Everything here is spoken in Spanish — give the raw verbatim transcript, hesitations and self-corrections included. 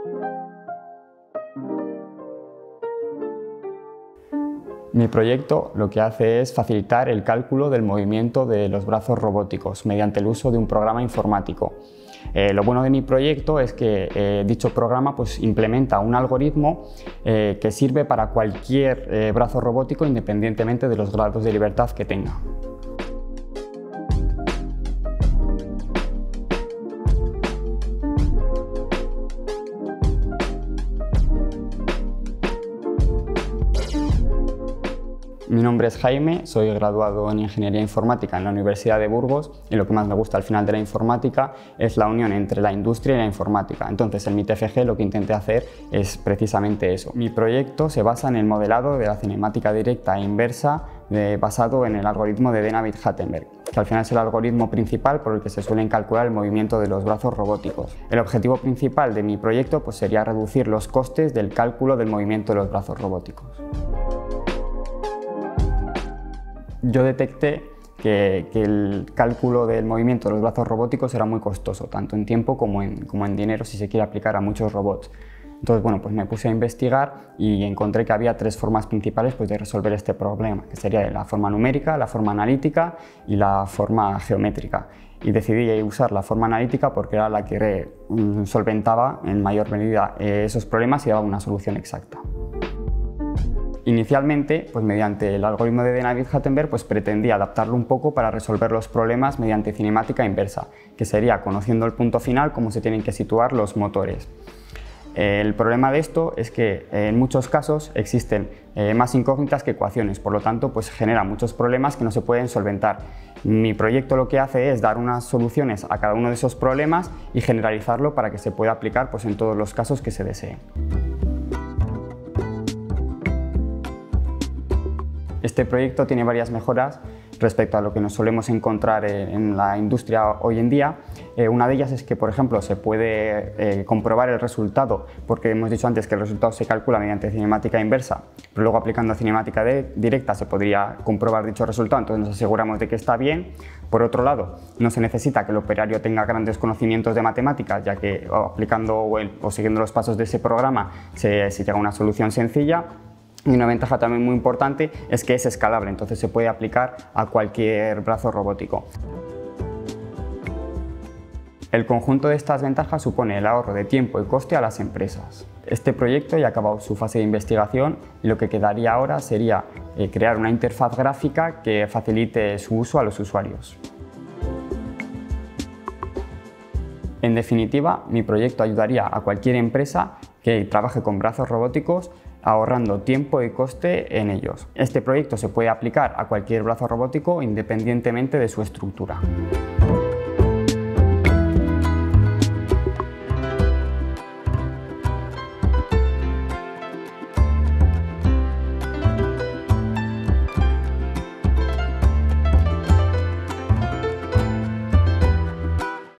Mi proyecto lo que hace es facilitar el cálculo del movimiento de los brazos robóticos mediante el uso de un programa informático. Eh, lo bueno de mi proyecto es que eh, dicho programa pues, implementa un algoritmo eh, que sirve para cualquier eh, brazo robótico independientemente de los grados de libertad que tenga. Mi nombre es Jaime, soy graduado en Ingeniería Informática en la Universidad de Burgos y lo que más me gusta al final de la informática es la unión entre la industria y la informática. Entonces en mi T F G lo que intenté hacer es precisamente eso. Mi proyecto se basa en el modelado de la cinemática directa e inversa de, basado en el algoritmo de Dennavit-Hattenberg, que al final es el algoritmo principal por el que se suelen calcular el movimiento de los brazos robóticos. El objetivo principal de mi proyecto pues, sería reducir los costes del cálculo del movimiento de los brazos robóticos. Yo detecté que, que el cálculo del movimiento de los brazos robóticos era muy costoso, tanto en tiempo como en, como en dinero si se quiere aplicar a muchos robots. Entonces, bueno, pues me puse a investigar y encontré que había tres formas principales pues, de resolver este problema, que sería la forma numérica, la forma analítica y la forma geométrica. Y decidí usar la forma analítica porque era la que solventaba en mayor medida esos problemas y daba una solución exacta. Inicialmente, pues mediante el algoritmo de Dennavit-Hattenberg, pues pretendía adaptarlo un poco para resolver los problemas mediante cinemática inversa, que sería conociendo el punto final cómo se tienen que situar los motores. El problema de esto es que en muchos casos existen eh, más incógnitas que ecuaciones, por lo tanto pues genera muchos problemas que no se pueden solventar. Mi proyecto lo que hace es dar unas soluciones a cada uno de esos problemas y generalizarlo para que se pueda aplicar pues, en todos los casos que se deseen. Este proyecto tiene varias mejoras respecto a lo que nos solemos encontrar en la industria hoy en día. Eh, una de ellas es que, por ejemplo, se puede eh, comprobar el resultado, porque hemos dicho antes que el resultado se calcula mediante cinemática inversa, pero luego aplicando cinemática de, directa se podría comprobar dicho resultado, entonces nos aseguramos de que está bien. Por otro lado, no se necesita que el operario tenga grandes conocimientos de matemáticas, ya que o aplicando o, el, o siguiendo los pasos de ese programa se, se llega a una solución sencilla. Y una ventaja también muy importante es que es escalable, entonces se puede aplicar a cualquier brazo robótico. El conjunto de estas ventajas supone el ahorro de tiempo y coste a las empresas. Este proyecto ya ha acabado su fase de investigación y lo que quedaría ahora sería eh, crear una interfaz gráfica que facilite su uso a los usuarios. En definitiva, mi proyecto ayudaría a cualquier empresa que trabaje con brazos robóticos ahorrando tiempo y coste en ellos. Este proyecto se puede aplicar a cualquier brazo robótico independientemente de su estructura.